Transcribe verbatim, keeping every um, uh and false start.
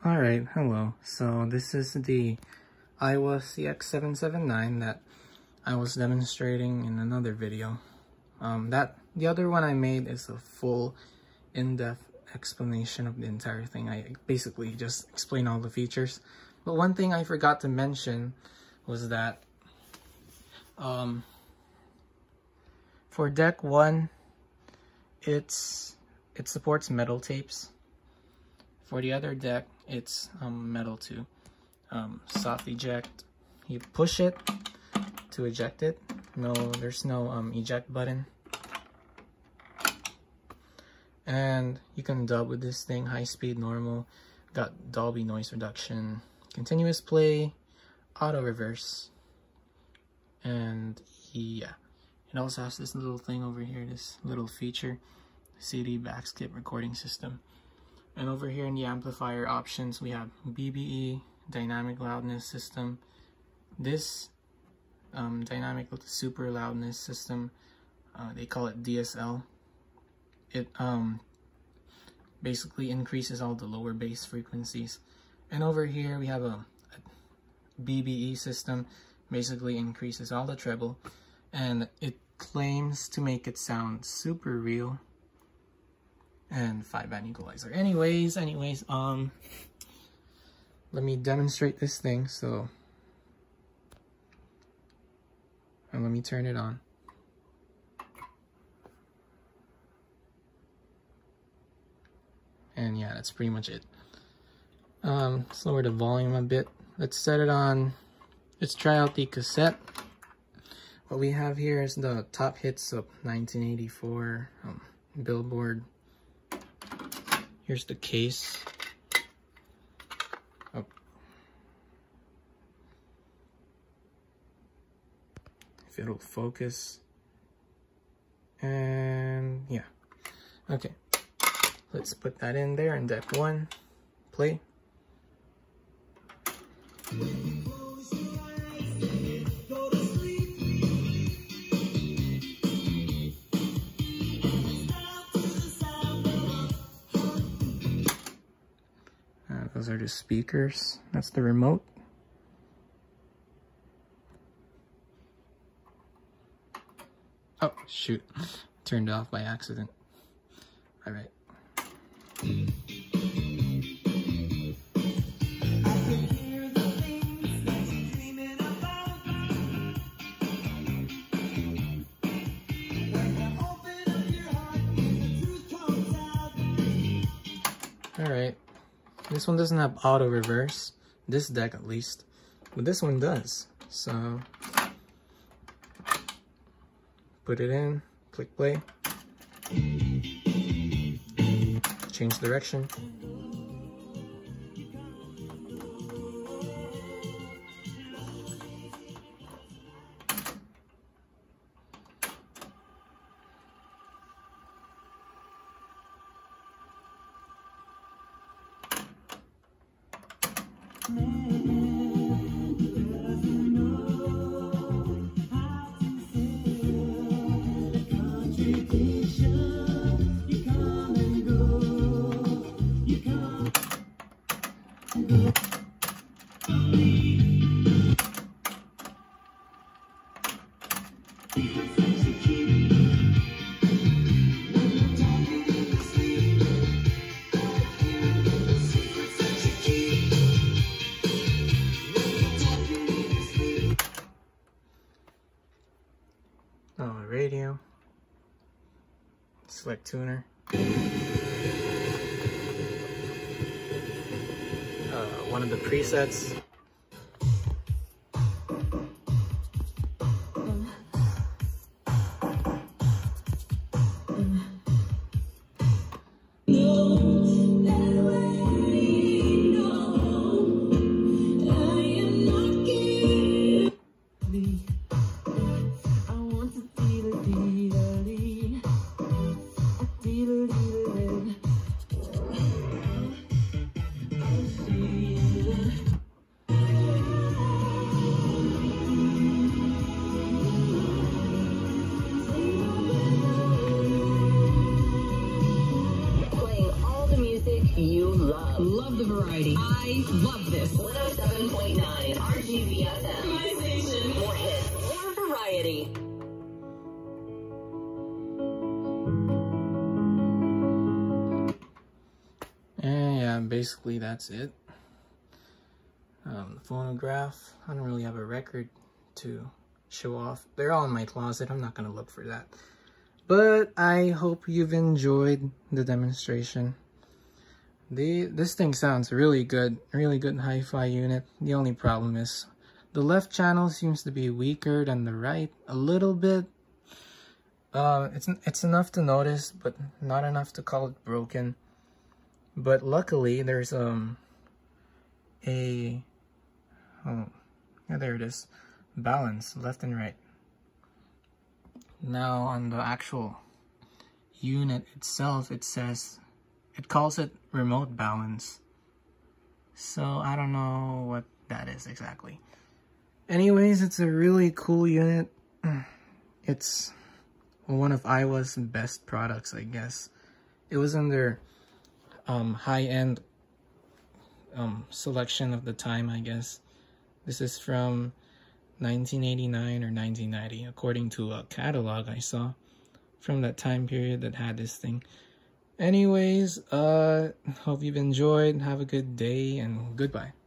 Alright, hello. So this is the Aiwa C X seven seven nine that I was demonstrating in another video. Um, that the other one I made is a full in-depth explanation of the entire thing. I basically just explain all the features. But one thing I forgot to mention was that um, for deck one, it's it supports metal tapes. For the other deck, it's um, metal too. Um, soft eject. You push it to eject it. No, there's no um, eject button. And you can dub with this thing, high speed, normal. Got Dolby noise reduction, continuous play, auto reverse, and yeah. It also has this little thing over here, this little feature, C D backskip recording system. And over here in the amplifier options, we have B B E, dynamic loudness system. This um, dynamic super loudness system, uh, they call it D S L. It um, basically increases all the lower bass frequencies. And over here we have a, a B B E system, basically increases all the treble, and it claims to make it sound super real. And five band equalizer. Anyways, anyways, um, let me demonstrate this thing. So, and let me turn it on. And yeah, that's pretty much it. Um, let's lower the volume a bit. Let's set it on. Let's try out the cassette. What we have here is the top hits of nineteen eighty-four um, Billboard. Here's the case. Oh. If it'll focus. And yeah. Okay. Let's put that in there in deck one. Play. Those are the speakers. That's the remote. Oh, shoot. Turned off by accident. All right. All right. This one doesn't have auto reverse, this deck at least, but this one does. So put it in, click play, change direction. Oh, radio. Select tuner. Uh, one of the presets. you love. Love the variety. I love this. one oh seven point nine R G V S M. My station. More hits, more variety. And yeah, basically that's it. Um, the phonograph, I don't really have a record to show off. They're all in my closet. I'm not gonna look for that. But I hope you've enjoyed the demonstration. The this thing sounds really good, really good hi-fi unit. The only problem is the left channel seems to be weaker than the right a little bit. Uh, it's it's enough to notice, but not enough to call it broken. But luckily, there's um a oh yeah there it is, balance left and right. Now on the actual unit itself, it says it calls it remote balance. So I don't know what that is exactly. Anyways, it's a really cool unit. It's one of Aiwa's best products, I guess. It was in their um, high-end um, selection of the time, I guess. This is from nineteen eighty-nine or nineteen ninety, according to a catalog I saw from that time period that had this thing. Anyways, uh, hope you've enjoyed. Have a good day and goodbye.